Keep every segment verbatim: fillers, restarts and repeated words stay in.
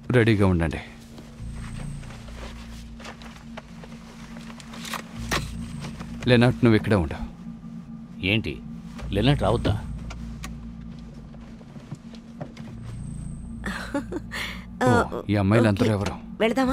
రెడీగా ఉండండి. లెనార్ట్ నువ్వు ఇక్కడే ఉండవు. ఏంటి లెనార్ట్ రావద్దా? ఈ అమ్మాయిలు అందరూ ఎవరు? వెళదామా?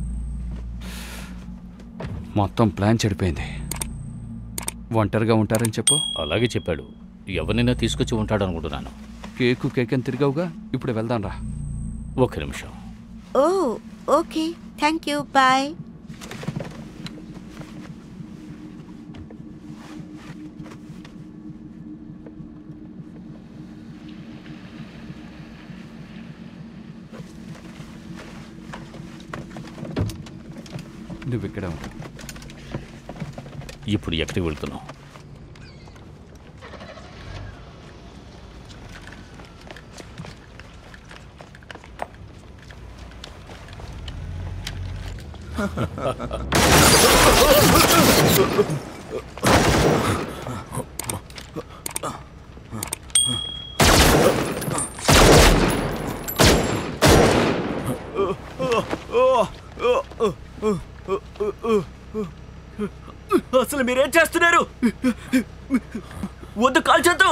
మొత్తం ప్లాన్ చెడిపోయింది. ఒంటరిగా ఉంటారని చెప్పు. అలాగే చెప్పాడు. ఎవరినైనా తీసుకొచ్చి ఉంటాడు అనుకుంటున్నాను. కేకు కేక్ అని తిరిగావుగా, ఇప్పుడు వెళ్దాం రా. ఒక్క నిమిషం. ఓ ఓకే, థ్యాంక్ యూ, బాయ్. నువ్వు ఇక్కడే ఉంటావు. ఇప్పుడు ఎక్కడికి వెళ్తున్నావు? అసలు మీరేం చేస్తున్నారు? వద్దు, కాల్చొద్దు.